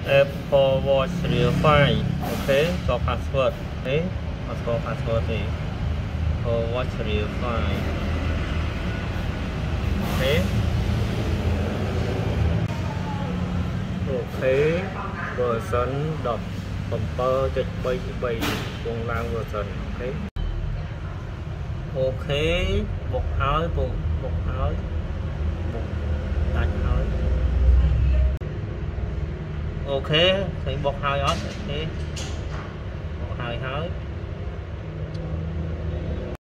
Apple Watch Series 5 ok cho password thế password thì Apple Watch Series 5 thế ok version đọc bumper trên bay con lang version ok ok một hỏi một đánh hỏi ok thì một hai ok một hai hỏi